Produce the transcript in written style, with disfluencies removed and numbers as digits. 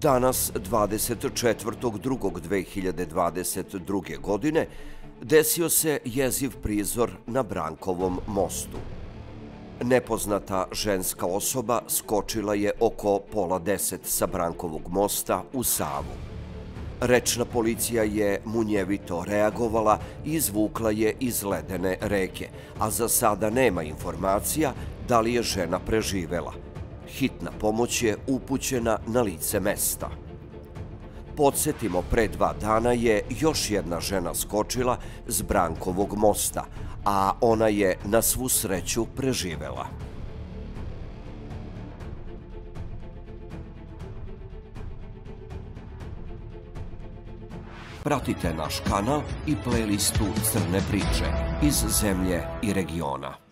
Danas, 24.2.2022. godine, desio se jeziv prizor na Brankovom mostu. Nepoznata ženska osoba skočila je oko 9:30 sa Brankovog mosta u Savu. Rečna policija je munjevito reagovala i izvukla je iz ledene reke, a za sada nema informacija da li je žena preživela. Hitna pomoć je upućena na lice mesta. Podsjetimo, pre 2 dana je još jedna žena skočila s Brankovog mosta, a ona je na svu sreću preživela. Pratite naš kanal i playlistu Crne priče iz zemlje i regiona.